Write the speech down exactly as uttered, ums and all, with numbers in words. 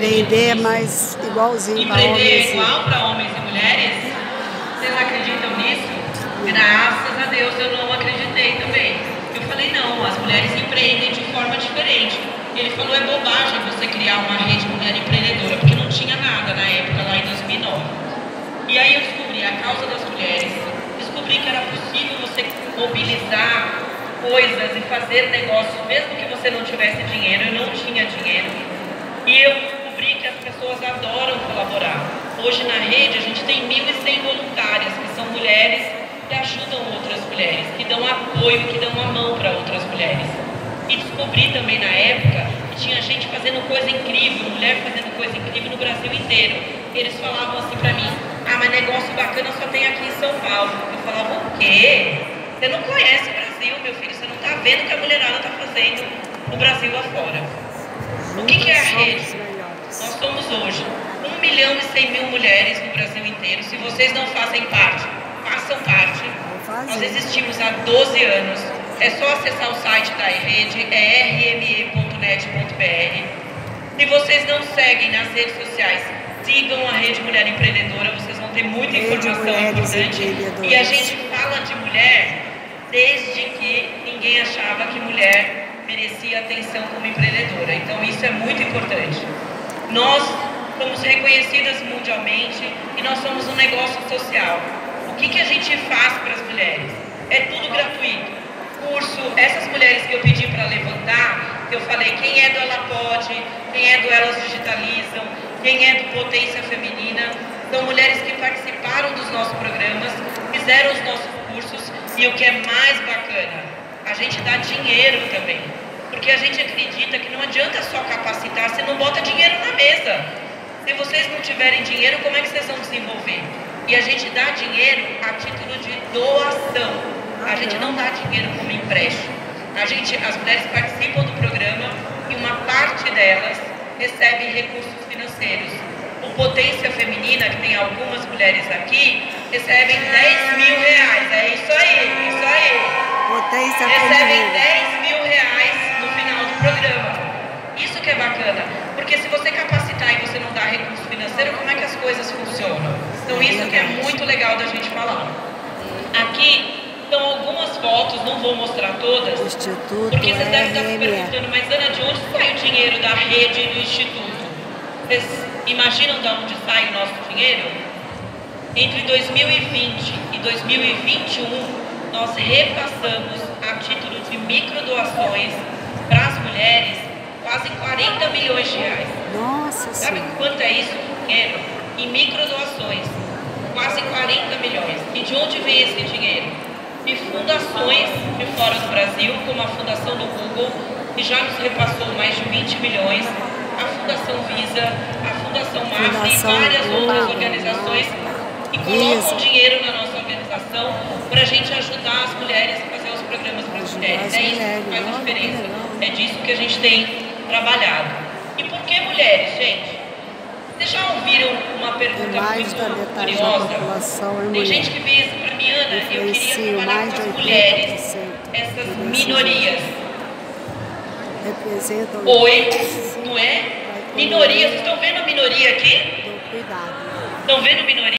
Empreender mais igualzinho para homens. Empreender igual para homens e mulheres? Vocês acreditam nisso? Graças a Deus eu não acreditei também. Eu falei, não, as mulheres empreendem de forma diferente. Ele falou, é bobagem você criar uma rede mulher empreendedora, porque não tinha nada na época, lá em dois mil e nove. E aí eu descobri a causa das mulheres, descobri que era possível você mobilizar coisas e fazer negócios, mesmo que você não tivesse dinheiro. Eu não tinha dinheiro. E eu descobri que as pessoas adoram colaborar. Hoje na rede a gente tem mil e cem voluntárias, que são mulheres que ajudam outras mulheres, que dão apoio, que dão a mão para outras mulheres. E descobri também na época que tinha gente fazendo coisa incrível, mulher fazendo coisa incrível no Brasil inteiro. Eles falavam assim para mim, ah, mas negócio bacana só tem aqui em São Paulo. Eu falava, o quê? Você não conhece o Brasil, meu filho, você não está vendo o que a mulherada está fazendo no Brasil afora. O que, que é a rede? Nós somos hoje um milhão e cem mil mulheres no Brasil inteiro. Se vocês não fazem parte, façam parte. Nós existimos há doze anos. É só acessar o site da rede, é r m e ponto net ponto b r. Se vocês não seguem nas redes sociais, sigam a Rede Mulher Empreendedora, vocês vão ter muita informação importante. E a gente fala de mulher desde que ninguém achava que mulher merecia atenção como empreendedora. Então isso é muito importante. Nós somos reconhecidas mundialmente e nós somos um negócio social. O que, que a gente faz para as mulheres? É tudo gratuito. Curso, essas mulheres que eu pedi para levantar, que eu falei, quem é do Ela Pode, quem é do Elas Digitalizam, quem é do Potência Feminina, são mulheres que participaram dos nossos programas, fizeram os nossos cursos e o que é mais bacana, a gente dá dinheiro também. Porque a gente acredita que não adianta só capacitar, você não bota dinheiro na mesa. Se vocês não tiverem dinheiro, como é que vocês vão desenvolver? E a gente dá dinheiro a título de doação. A gente não dá dinheiro como empréstimo. A gente, as mulheres participam do programa e uma parte delas recebe recursos financeiros. O Potência Feminina, que tem algumas mulheres aqui, recebem dez mil reais. É isso aí, isso aí. Potência recebem Feminina. dez mil reais no final do programa. Isso que é bacana, porque se você capacitar e você não dá recurso financeiro, como é que as coisas funcionam? Então isso que é muito legal da gente falar. Aqui estão algumas fotos, não vou mostrar todas, Instituto porque vocês devem estar se R M E. perguntando, mas Ana, de onde sai o dinheiro da rede e do Instituto? Vocês imaginam de onde sai o nosso dinheiro? Entre dois mil e vinte e dois mil e vinte e um, nós repassamos a título de microdoações para as mulheres quase quarenta milhões de reais. Nossa Sabe Senhora. quanto é isso? Dinheiro em microdoações, quase quarenta milhões. E de onde vem esse dinheiro? De fundações de fora do Brasil, como a Fundação do Google, que já nos repassou mais de vinte milhões, a Fundação Visa, a Fundação M A F e várias outras organizações que colocam dinheiro na nossa organização para a gente ajudar as mulheres a fazer os programas para as mulheres. É isso que faz a diferença. É disso que a gente tem trabalhado. E por que mulheres, gente? Vocês já ouviram uma pergunta muito curiosa? Tem gente que vem assim para mim, Ana, eu queria trabalhar com as mulheres, essas minorias. Oi, não é? Minoria, vocês estão vendo a minoria aqui? Estão vendo minoria?